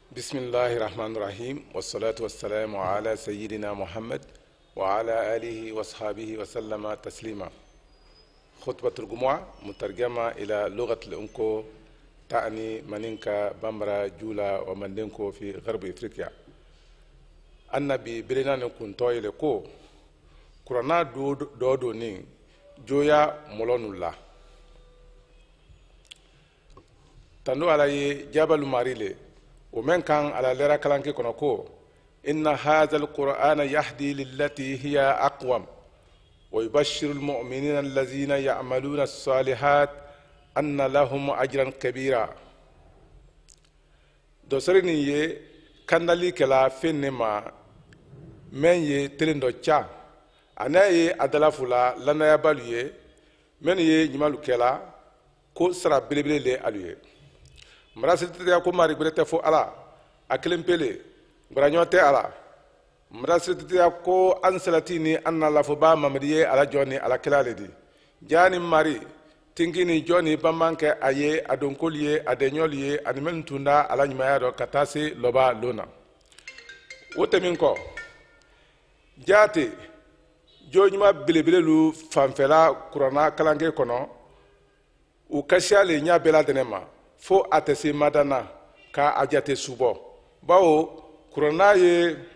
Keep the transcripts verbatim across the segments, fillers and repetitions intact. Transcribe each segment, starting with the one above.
بسم الله الرحمن الرحيم والصلاة والسلام على سيدنا محمد وعلى آله وصحبه وسلم تسليما. خطبة الجمعة مترجمة إلى لغة الأنكو تعني منينكا بامرا جولا ومندينكو في غرب إفريقيا. النبي بلنا نكون توي لكو كورونا دود دودوني جويا مولون الله. تندو على جبل ماريلي ومن كان على لرا كلانكي كونكو إن هذا القرآن يهدي للتي هي أقوم ويبشر المؤمنين الذين يعملون الصالحات أن لهم أجرا كبيرا. دوسرني يه كندالي كلا فينما من يه تلندو تشا أنا يه أدلا فلا لنا يباليه من يه نمالو كلا كو سرا بلبلي لي أليه mrasitete ya ko mari brete fo ala akilim pele branyote ala mrasitete ya ko ansalatini anna la fo ba mamriye ala joni ala kilaledi jani mari tingini joni bamanke aye adonkoliye adenyoliye animen tunda ala nyimaya do katase loba lona wote minko jate jonyima bilebele lu fanfela kurana kalange kono u kashale nya bela denema fo atese madana ka ajate subo bawo kurana ye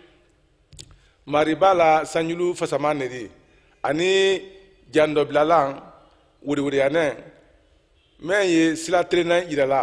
maribala sanyulu fasamanedi ani jando blalan wuri wuri ane men ye sila trena irala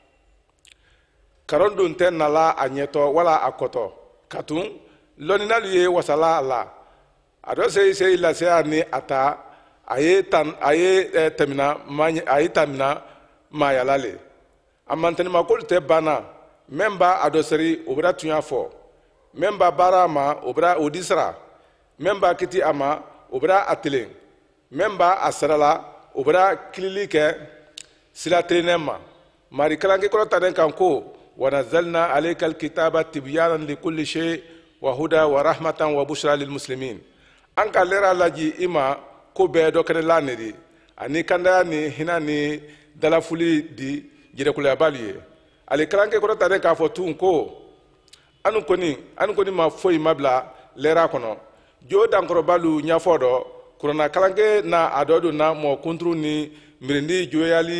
karondo ntenala anyeto wala akoto katun loninalu ye wasala ala ado se se ila se ani ata aye tan aye eh, tamina manye aye tamina mayalale amantani makol te bana memba adoseri obra tunya fo memba barama obra odisra memba kiti ama obra atelen memba asrala obra klilike sila trenema mari kalange ko tanen kanko wa nazzalna alayka alkitaba tibyanan likulli shay wa huda wa rahmatan wa bushra lil muslimin anka lera laji ima ko be do kene lanedi ani kanda ni hinani dalafuli di jire kula baliye ale kalanke ko tare ka fo tun ko anu koni anu koni ma foyi mabla lera kono jo dankoro balu nya fodo kurona kalanke na adodo na mo kuntru ni mirindi joyali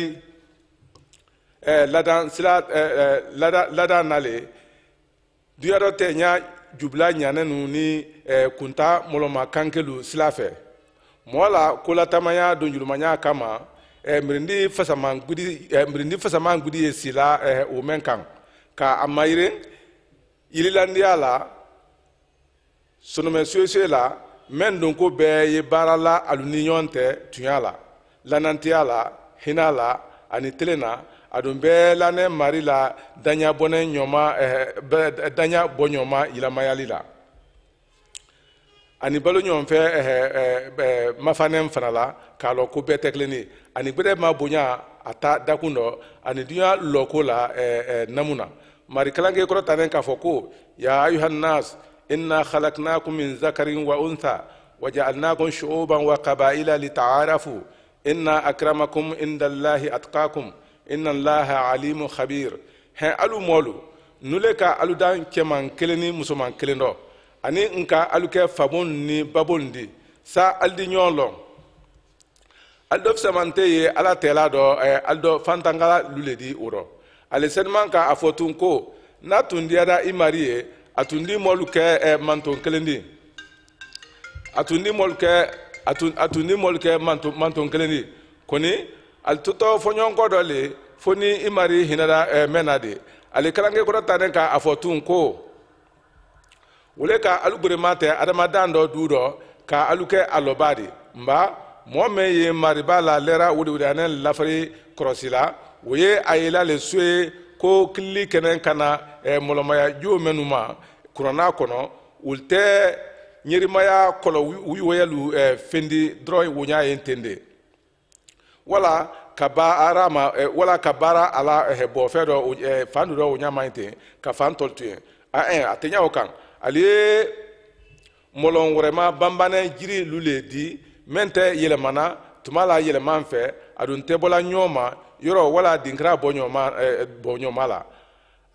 eh ladan sila eh, lada lada nale duyado te nya jubla nyanenu ni eh, kunta moloma kankelu silafe mola kula tamaya donjulumanya kama eh, mirindi fasaman gudi eh, mirindi fasaman gudi sila eh, o menkan ka amayre ililandiala sonome suesela men donko be ye barala aluniyonte tuyala lanantiala hinala ani telena adun be lane marila danya bonen nyoma eh, danya bonyoma ila mayalila ani balo ñom fe eh, eh, mafanem fanala kalo ko betekleni ani bede ma bonya ata dakundo ani dunya lokola eh, eh, namuna mari kalange ko tanen ka foko ya ayuhan nas inna khalaqnakum min zakarin wa untha waja'alnakum shu'uban wa qaba'ila lita'arafu inna akramakum indallahi atqakum inna allaha alimun khabir he alu molu nuleka alu dan keman keleni musoman kelendo ani nka aluke fabon ni babondi sa aldi nyolo aldo samante ye ala tela do eh, aldo fantangala luledi uro ale sedman ka afotun ko na tundiada imarie atundi moluke eh, manton kelendi atundi moluke atun, atundi moluke manton manton kelendi koni altuto fonyon godole foni imari hinada eh, menade ale kalange ko tanen ka afotun ko wole ka alugure mate adama dando dudo ka aluke alobadi mba momme ye maribala lera wudi wudi anen lafari krosila woye ayela le sue ko kili kenen kana e molomaya jo menuma kurana kono ulte nyirimaya kolo wiwoyelu e fendi droy wonya entende wala kaba arama e, wala kabara ala e, bo fedo e, fandu do wonya mainte ka fantoltu a en atenya okan aliye molon wurema bambane jiri lule di mente yelemana tumala yeleman fe adun tebola nyoma yoro wala dinkra bonyoma eh, bonyoma la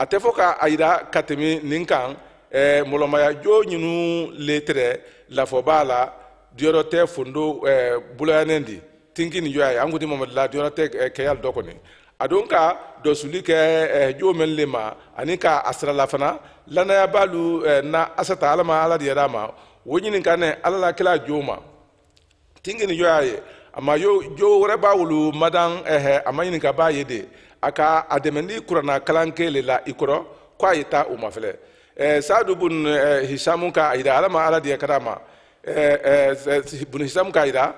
ate fo ka ayira katemi ninkan eh, molomaya jo nyinu letre la fo bala diorote fundo eh, buloyanendi tinki ni joya anguti mamad la diorote eh, kayal dokoni adonka do sulike eh, jo men lema anika asra la fana lana ya balu eh, na asata alama ala diarama wonyini kane ala la kila joma tingi ni joya ama yo jo reba wulu madan eh amayini ka ba yede aka ademendi kurana kalanke le la ikoro kwa ita umafele eh sadu bun eh, hisamun ka aida alama ala dia karama eh, eh bun hisam ka aida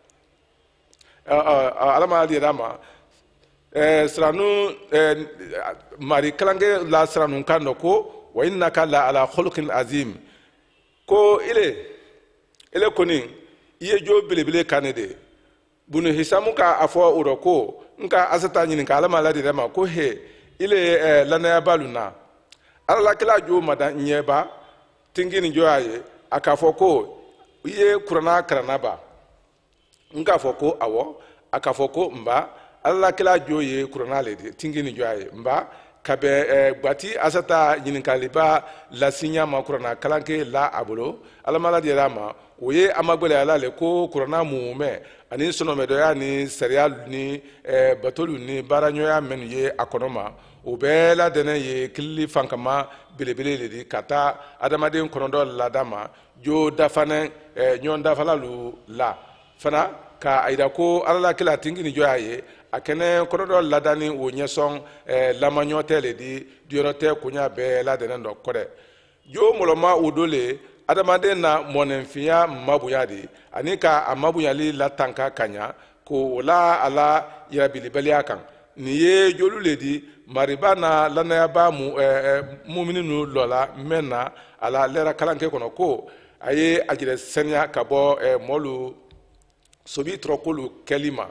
uh, uh, alama ala dia dama eh sranu eh, mari kalanke la sranu kando ko wa innaka la ala khuluqin azim ko ile ile koni iye jo belebele kanede bunu hisamu ka afo uroko nka asata nyini ka alama ladi dama ko he ile eh, lana ya baluna ala kila jo mada nyeba tingini jo aye akafo ko iye kurana karana ba nka foko awo akafo ko mba ala kila jo ye kurana ledi tingini jo aye mba kabe eh, gbati asata nyini kaliba la sinya ma kurana kalanke la abulo alama ladi dama oye amagbele ala le ko kurana mume ani sonomedo ya ni serial ni eh, batolu ni baranyoya menu ye akonoma obela dene ye kili fankama bilebele le di kata adamaden konodo ladama jo dafane eh, nyon dafala lu la fana ka aida ko ala kila tingini joyaye akene konodo ladani wo nyeson eh, lamanyote le di diorote kunya be la dene ndo kore jo moloma odole adamaden na monenfiya mabuyadi anika amabuyali la tanka kanya ko la ala yabilibaliya kan niye jolu ledi maribana lanaya ba mu eh, mu'mininu lola menna ala lera kalanke kono ko aye ajire senya kabo eh, molu sobi trokulu kelima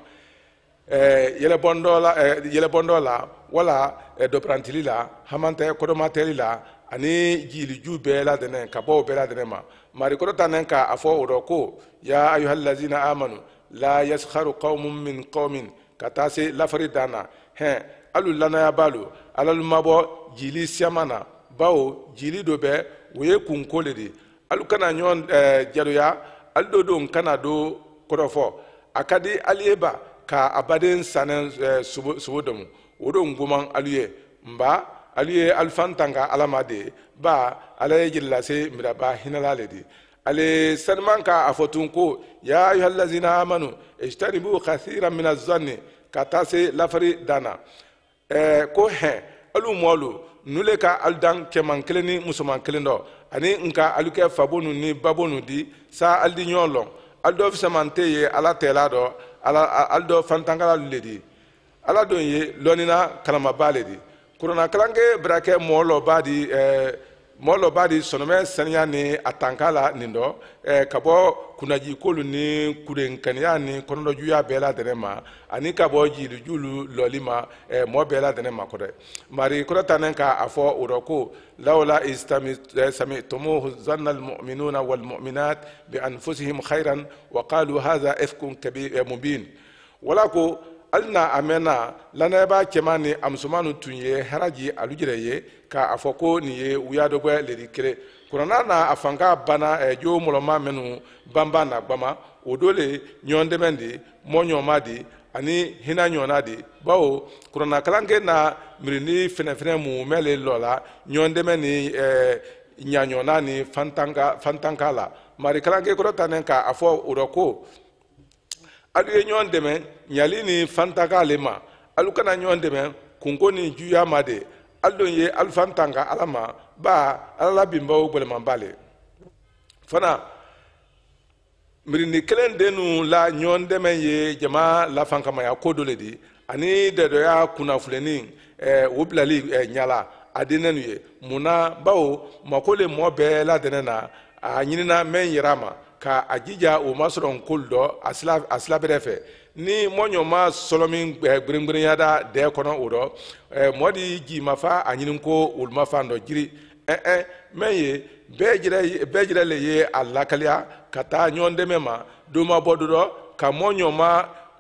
eh, yele bondola eh, yele bondola wala eh, dobrantilila hamante kodomaterila ani jili ju bela dene kabo bela dene ma mari ko tanen ka afo uroko ya ayyuhallazina amanu la yaskharu qaumun min qaumin katase lafridana he alu lana ya balu alalu mabo jili siamana bawo jili dobe we kunkole di alu kana nyon eh, jaruya aldo do kana do korofo akadi alieba ka abaden sanen eh, subo subodomu wodo nguman aluye mba aliye alfantanga alamade ba alaye jilla se miraba hinalaledi ale sanmanka afotunko ya ayyuhallazina amanu ijtanibu kathiran min az-zanni katase lafari dana eh ko he alu molu nuleka aldan keman keleni musuman kelendo ani nka aluke fabonu ni babonu di sa aldi nyolon aldo fisamante ye ala telado ala aldo fantanga ledi ala don ye lonina kalama baledi kurana kalange brake molo badi eh, molo badi sonome senya ni atankala nindo eh, kabo kunaji kolu ni kurenkania ni konodo juya bela denema ani kabo jilu julu lolima eh, mo bela denema kore mari kurata nenka afo uroko laula istami eh, samitumuhu zanna almu'minuna walmu'minat bi anfusihim khairan wa qalu hadha ifkun kabir eh, mubin walako alna amena lana ba kemani amsumanu tunye haraji alujireye ka afoko niye uyado gwe lerikere kurana na afanga bana e jo moloma menu bamba na gbama odole nyonde mendi monyo madi ani hina nyonadi bawo kurana kalange na mirini fene fene mu mele lola nyonde meni e nyanyona ni fantanga fantankala mari kalange kurota nenka afo uroko alu nyon deme nyali ni fantanga lema alu kana nyon deme kungo ni juya made aldo ye alu fantanga alama ba alala bimba o gbele mambale fana mirini kelen denu la nyon deme ye jama la fankama ya kodole di ani dedo ya kuna fuleni eh woblali eh, nyala adenenu ye muna bawo makole mo be la denena a nyinina men yirama ka ajija o masron kuldo asla asla berefe ni monyo ma solomin gbringbrin yada de kono odo eh, modi ji mafa anyinin ko ul mafa ndo jiri eh eh meye bejire bejire le ye alakalia kata nyonde mema do ma bodudo ka monyo ma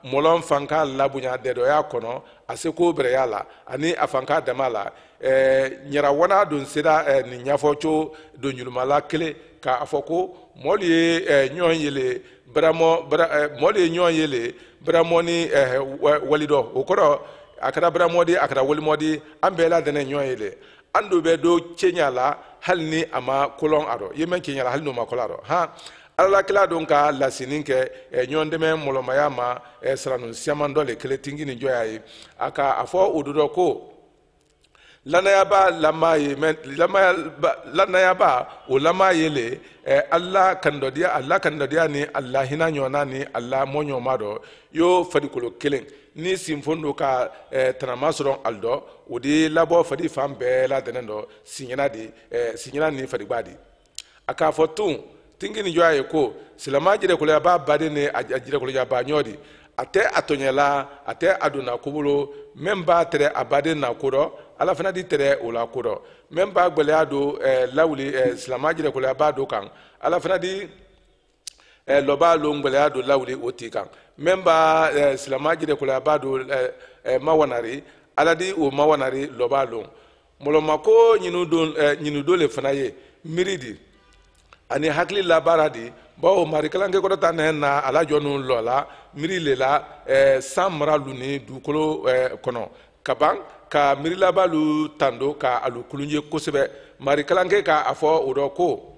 molon fanka labunya de do ya kono aseko bre yala ani afanka damala eh nyara wana don seda eh, ni nyafocho do nyulmala kele ka afoko moli eh, nyon yele bramo bra, eh, moli nyon yele bramo ni eh, walido okoro akara bramo di akara wali modi ambela dene nyon yele ando be do chenyala halni ama kolon aro yemen chenyala halno ma kolaro ha ala kila don ka lasinin ke e nyonde men molomaya ma e sranu siamando le kele tingini joya yi aka afo odudo ko lanaya ba lamaye men lamaya lanaya ba o lamaye le e alla kandodia alla kandodia ni alla hina nyona ni alla monyo mado yo fadi kolo kelen ni simfondo ka e, tanamasron aldo odi labo fadi fambe la denendo sinyana di e, sinyana ni fadi badi aka fotun tingini joye ko silama jire ko ba bade ne ajire ko ya ba nyodi ate atonyela ate aduna kubulo memba tere abade na kuro ala fana di tere ola kuro memba gbele ado eh, lawli eh, silama jire ko ba do kan ala fana di eh, loba lo gbele ado lawli oti kan memba eh, silama jire ko ba do eh, eh, mawanari ala di o mawanari loba lo molomako nyinu do eh, nyinu do le fana ye miridi ani hakili labara di bawo marikalange ko ta na ala jonu lola miri lela eh, samra luni dukolo eh, kono kaban ka miri labalu tando ka alu kulunje kosebe marikalange ka afo udoko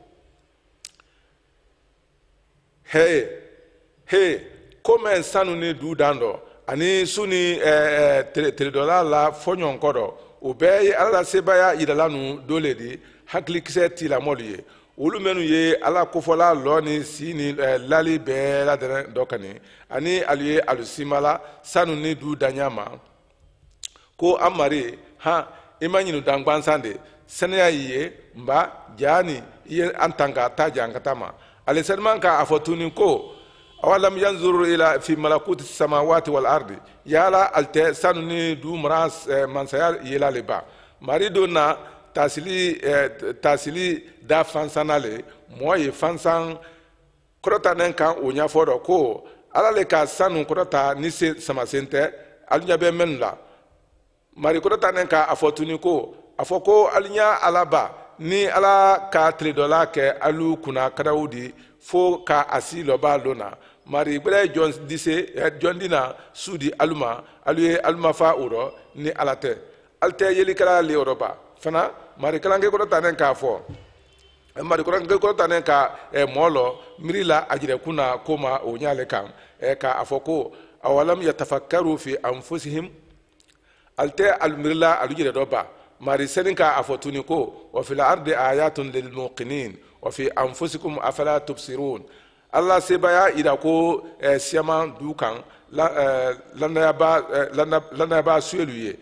he he comme sanu ni du dando ani suni eh, tele dola la fonyon kodo obe ala sebaya idalanu dole di hakili kise tila moliye olu menu ye ala kofola loni sini eh, lali be la de dokani ani aliye alusimala sanu ni du danyama ko amari ha imanyinu dangban sande senaya ye mba jani ye antanga tajangatama ale serman ka afotuni ko awalam yanzuru ila fi malakuti samawati wal ardi yala alte sanu ni du maras eh, mansaya yela leba marido na tasili eh, tasili da fansanale moye fansan krota nen kan onya fodo ko ala le ka sanu krota ni se sama sente alunya be menla mari krota nen ka afotuni ko afoko alunya alaba ni ala ka tre dola ke alu kuna kadaudi fo ka asilo ba lona mari bre jon dise eh, jon dina sudi aluma aluye aluma fa uro ni alate alte yeli kala le oroba fana mari kalange ko tanen ka fo mari kalange ko tanen ka e molo mirila ajire kuna koma o nyale kan e ka afoko awalam yatafakkaru fi anfusihim alte almirila alujire doba mari seninka afotuni ko wa fil ardi ayatun lil muqinin wa fi anfusikum afala tubsirun Allah sebaya ida ko e, siama dukan la e, lana ba e, lana lana ba sueluye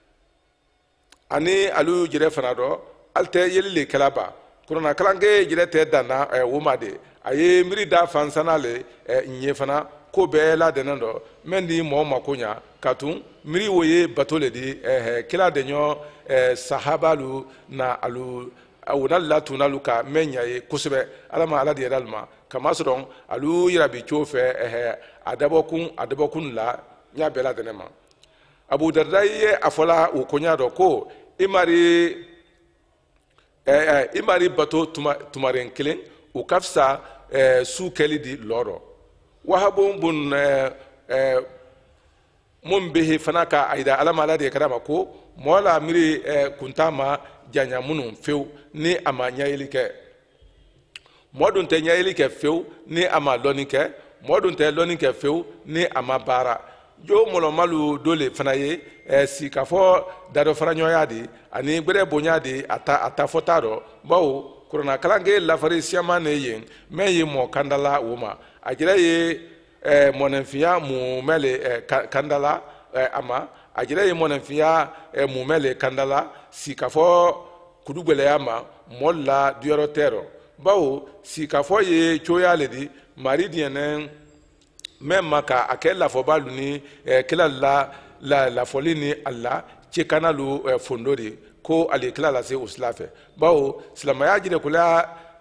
ani alu jire fana do alte yelile kalaba kurona kalange jire te dana e, womade aye miri da fansanale e, nye fana ko be la denando mendi mo makonya katun miri woye batole di e, kila denyo e, sahabalu na alu awuna la tunalu ka menya ye kusebe alama ala di dalma kama sodon alu yirabi chofe eh adabokun adabokun la nya bela denema Abu Darda ye afola o konya do ko imari eh, eh imari bato tuma tumaren kelen o kafsa eh, su keli di loro wahabun bun eh, eh, mun bihi fanaka aida alama ala di karama ko mola miri eh, kuntama janya munun few ni ama nyayili ke modun te nyayili ke few ni ama loni ke modun te loni ke few ni ama bara jo molo malu dole fanaye e si kafo dado franyoya di ani gbere bonya di ata ata fotaro bawo kurona kalange la farisia mane yen meyi mo kandala woma ajira ye e monenfia mu mele e, kandala e, ama ajira ye monenfia e, mu mele kandala si kafo kudugbele ama molla diorotero bawo si kafo ye choya ledi mari dienen même maka akela fobalu ni eh, kila la la la folini alla ci kanalu eh, fondori ko ali kila la se uslafe bawo silama ya jide kula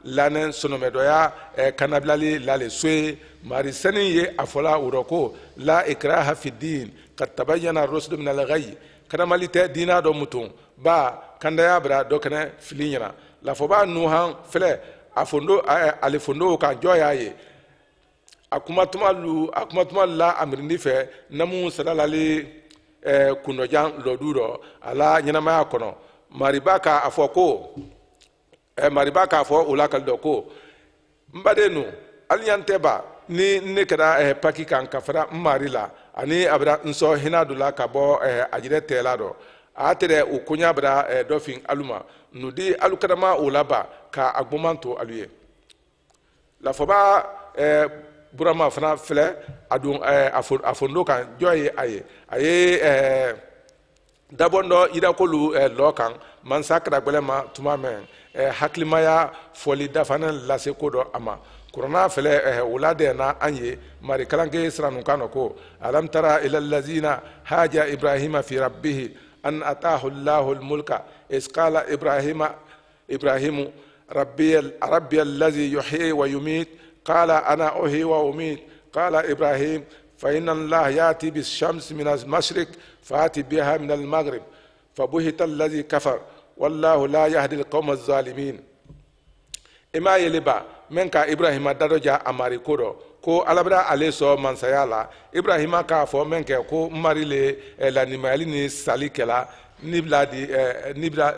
lanen sonomedoya kanabilali lale soye mari sani ye afola uroko la ikraha fi din qad tabayyana ar-rusd min al-ghayy kanamalite dina do mutun ba kandaya bra do kana filinyana la foba nuhan fele afondo ale fondo kan joya ye akumatuma akumatuma la amrindi fe namu salalali eh, kunojan loduro ala nyanama kono maribaka afoko eh, maribaka afo ulakal doko mbadenu alianteba ni ne kada eh, paki kan kafara marila ani abra nso hinadula kabo eh, ajire telado atere ukunya bra eh, dofin aluma nudi alukadama ulaba ka agbomanto aluye la foba eh, burama fana fele adun eh, afondo kan joye aye aye eh, dabondo ida kolu eh, lokan man sakra gbelema tuma men eh, haklimaya foli dafana lase kodo ama kurana fele eh, ulade na anye mari kalange sranu kanoko alam tara ila allazina haja ibrahima fi rabbih an atahu allah almulka isqala ibrahima ibrahimu rabbi rabbi allazi yuhyi wa yumit qala ana uhyi wa umit qala ibrahim فإن الله يأتي بالشمس من المشرق فأتي بها من المغرب فبهت الذي كفر والله لا يهدي القوم الظالمين إما يلبا منك إبراهيم درجة أماري كورو ko alabra ale so mansayala ibrahima ka fo menke ko marile la nimali ni salikela nibla di nibla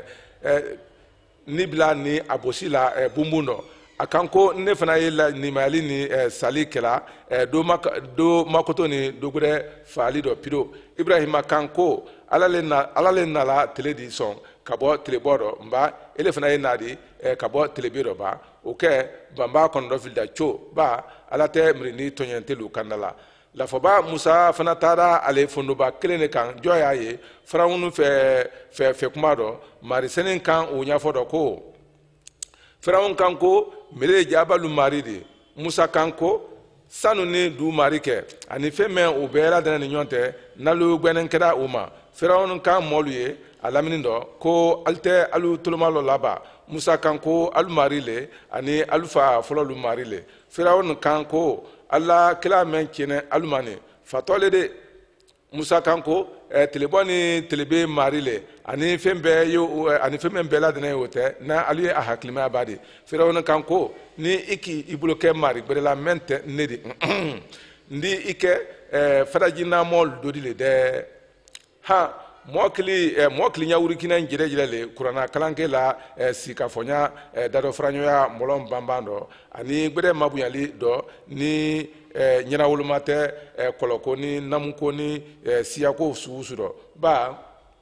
nibla ni abosila bumbuno akanko ne fana ye la nimali ni eh, sali kela eh, do mak do makoto ni dogure fali do pido ibrahima kanko alale na alale na la tele di son kabo tele bodo mba ele fana ye nadi eh, kabo tele biro ba oke bamba kon do filda cho ba alate mrini tonyente lu kanala la foba musa fana tada ale fondo ba kelene kan joya ye faraunu fe fe fe kumado mari senen kan o nya fodo ko Firaun kanko mele jabalu maridi Musa kanko sanu ni du marike ani feme o bera dana ni nyonte nalu gbenen keda uma Firaun kan moluye alamini do ko alte alu tulumalo laba Musa kanko alu marile ani alufa folo lu marile Firaun kanko alla kila men kine alumani fatole de Musa kanko eh, teleboni telebe marile ani fembe yo ani fembe bela dene wote na aliye ahaklima abadi firawna kanko ni iki ibuluke mari bedela mente nedi ndi ike eh, fadajina mol dodile de ha mokli eh, mokli nyawuri kinan jire jire le kurana kalanke la eh, sikafonya eh, dado franyoya molom bambando ani gbede mabuyali do ni eh, nyina wulumate eh, koloko ni namuko ni eh, siyako suusudo ba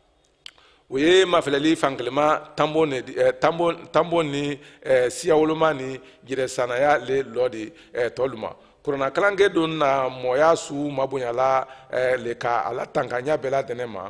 oye mafilali fankelema tambo ne eh, tambo tambo ni eh, siya wuluma ni jire sanaya le lodi eh, toluma kurana kalanke don na moya su mabunyala eh, le ka ala tankanya bela denema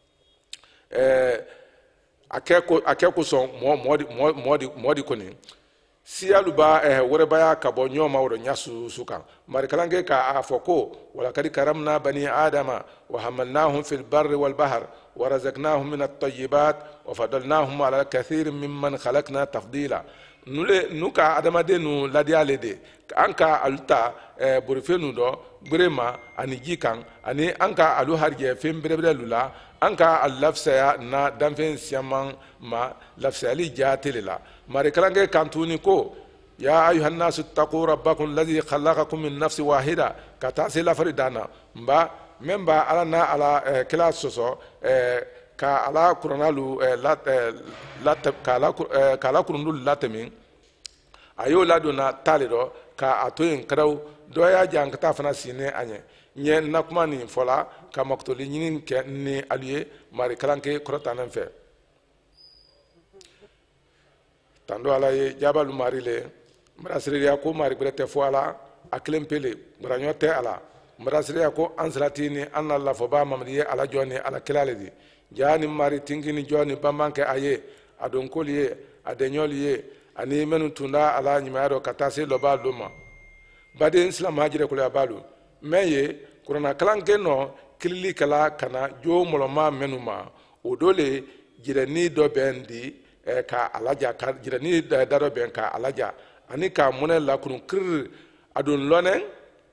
eh akeko akeko son mo modi modi modi koni siyaluba eh worebaya kabo nyoma woro nyasu suka mari kalange ka afoko wala kadi karamna bani adama wa hamalnahum fil barri wal bahr wa razaqnahum min at-tayyibat wa fadalnahum ala kathirin mimman khalaqna tafdila nule nuka adama de nu ladiale de anka alta eh burifenu do brema ani jikan ani anka alu harje fem brebre lula anka allafsaya na danfen siaman ma lafsali jatelila mari kalange kantuni ko ya ayuhan nasu taqu rabbakum alladhi khalaqakum min nafsin wahida katasila faridana mba memba ala na ala eh, kila soso eh, ka ala kuranalu eh, lat eh, lat kala eh, kala kurundul latamin ayo laduna talido ka atoyin karaw doya jankata fana sine anye nye nakmani fola ka maktoli nyinin ke ni aliye mari kalanke korotanen fe tando ala ye jabalu mari le mbrasiriya ko mari brete fo ala aklem pele branyote ala mbrasiriya ko ansrati ni anna la fo ba mamdiye ala joni ala kilale di jani mari tingini joni bambanke aye adon koliye adenyoliye ani menu tunda ala nyimaro katase loba luma bade islam hajire kula balu meye kurana kalanke no kilili kala kana jo moloma menuma odole jire ni do bendi ka alaja ka jirani daro ben ka alaja ani ka mune la kunu kir adun lonen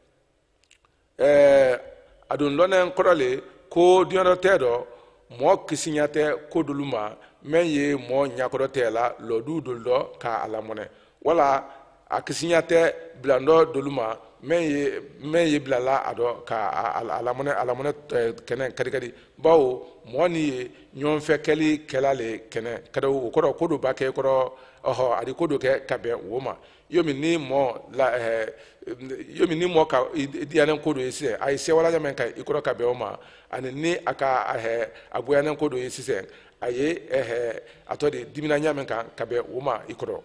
eh adun lonen korale ko diono tedo mo kisinyate ko duluma men ye mo nyakoro tela lo du duldo ka alamone wala akisinyate blando duluma men ye men ye blala ado ka alamone alamone kenen kadi kadi bawo mo ni nyon fe keli kelale kenen kado ko ko do ba ke ko oho adi ko do ke kabe woma yomi ni mo la eh yomi ni mo ka dianen ko do ese ai se wala jamen kai ikoro kabe woma ani ni aka eh abuyanen ko do ese aye eh atodi dimina nyamen kan kabe woma ikoro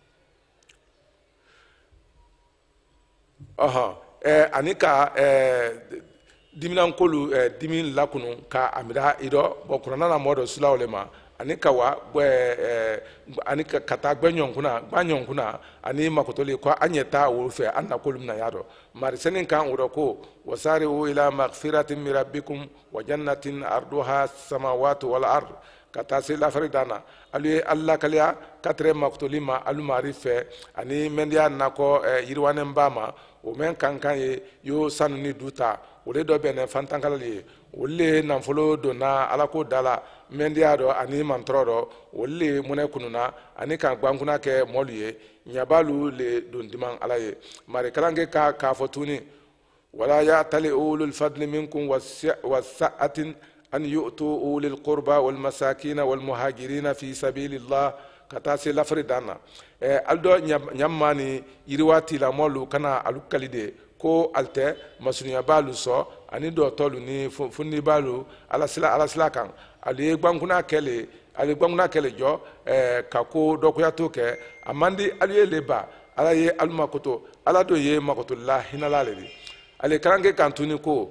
aha eh anika eh dimina nkolu eh dimin lakunu ka amira ido bokurana na modo sulawlema anika wa eh anika kata gbenyon kuna gbanyon kuna ani makotoli ko anyeta wofe anna kolum na yado mari senin kan uroko wasari'u ila maghfiratin min rabbikum wa jannatin arduha samawati wal ard kata sila faridana ali alla kaliya katre makotoli ma alumari fe ani mendia nako eh, yirwanen bama o men kankan ye yo sanu ni duta o le do bene fantankalali o le nanfolo donna alako dala mendia do ani mantro do o le mune kununa ani kan gbankuna ke moluye nyabalu le don diman alaye mari kalange ka ka fotuni wala ya tali ulul fadli minkum wasa'atin an yu'tu ulil qurba wal masakin wal muhajirin fi sabilillah kata se lafri dana eh aldo nyammani yiriwati la molu kana alukalide ko alte masunya balu so ani do tolu ni funni balu ala sila ala sila kan ali gbankuna kele ali gbankuna kele jo eh kako dokuya to ke amandi ali leba ala ye almakoto ala do ye makoto la hinalale ali karange kantuni ko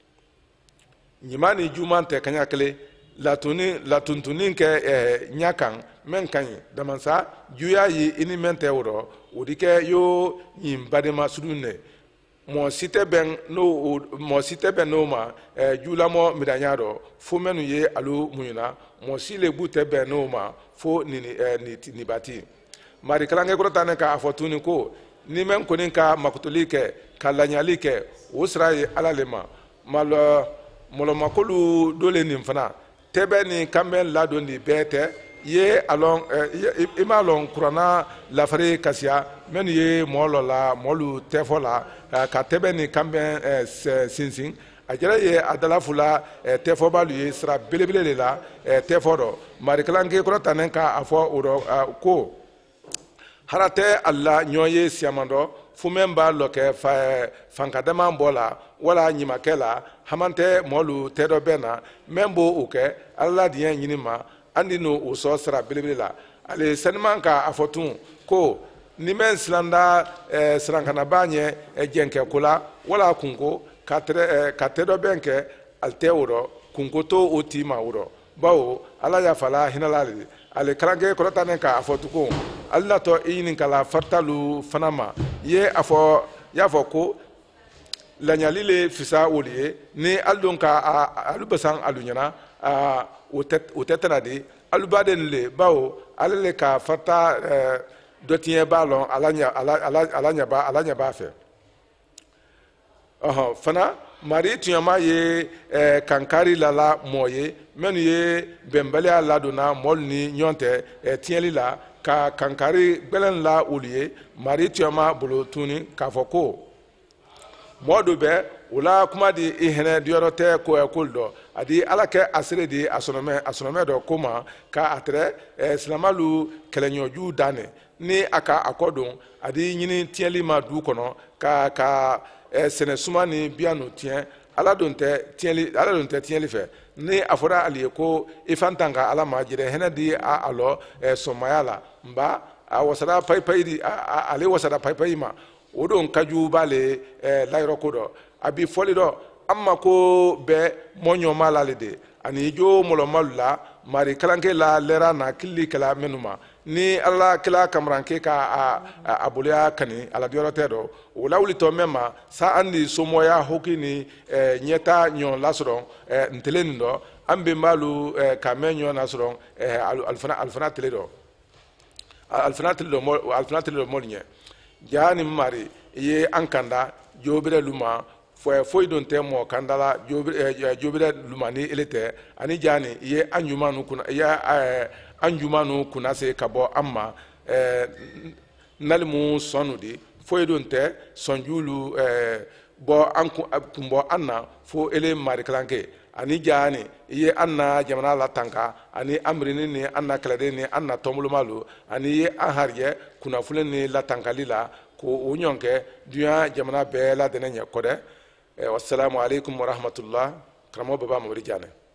nyimani jumante kanya kele latuni latuntuni ke eh, nyakan men kan damansa juya yi ini mente woro odike yo yimbadema sudune mo site ben no mo site ben no ma eh, jula mo midanyado fo menu ye alu muyuna mo sile bute ben no ma fo ni eh, ni, ni bati mari kalange ko tane ka afotuni ko ni men ko ninka makutulike kalanyalike usrai alalema malo molo makolu dole ni mfana tebe ni kamben lado ni bete ye alon eh, ima lon kurana lafare kasia men ye molo la molu tefola eh, ka tebe ni kamben eh, sinsin ajara ye adala fula eh, tefo balu ye sra belebele la eh, teforo mari kalange ko tanen ka afo uro uh, ko harate alla nyoye siamando fumemba loke fa fankadama mbola wala nyimakela hamante molu tedo bena membo uke alla diyen nyinima andino uso sra belebela ale senmanka afotun ko nimen slanda eh, srankana banye e jenke kula wala kunko katre eh, katedo benke alte wuro kunko to otima wuro bawo ala ya fala hinalali ale karange korotane ka afotuko alla to inin kala fartalu fanama ye afo ya foko lanyalile fisa woliye ni aldon ka alubasan alunyana a otetanade alubaden le bawo alele ka farta eh, dotien balon alanya alanya ba alanya ba fe aha fana mari tuyama ye eh, kankari lala moye menu ye bembele aladona molni nyonte eh, tienli la ka kankari gbelen la uliye mari tuyama bolo tuni ka foko modu be ula kuma di ihene diorote ko ekuldo adi alake asire di asonome asonome do kuma ka atre eh, silamalu kelenyoju dane ni aka akodun adi nyini tienli ma du kono ka ka eh, sene sumani bianu tien ala donte tienli ala donte tienli fe ni afora ali ko ifantanga ala majire hene di a alo eh, somayala mba a wasara pai pai di ale wasara pai pai ma odon kaju bale eh, lairo kodo abi folido amma ko be monyo malalide ani jo molo malla mari kalanke la lera na killi kala menuma ni alla kila kamranke ka abulia kani ala diorote do wala wuli to mema sa andi somoya hokini eh, nyeta nyon lasron eh, ntelendo ambe malu eh, kamenyo nasron eh, alfana alfana teledo alfanatil lo mol alfanatil lo mol nye jani mari ye ankanda jobire luma fo fo don temo kandala jobire jobire luma ni elete ani jani ye anyumanu kuna ya anjumanu kuna se kabo amma nalimu sonudi fo don te sonjulu bo anku kumbo anna fo ele mari klanke ani jani ye anna jamana la tanka ani amrini ni anna klade ni anna tomulumalu ani ye aharje kuna fulen ni la tankalila ko onyonke duya jamana be la denenya kode wassalamu alaikum wa rahmatullah kramo baba mawri jane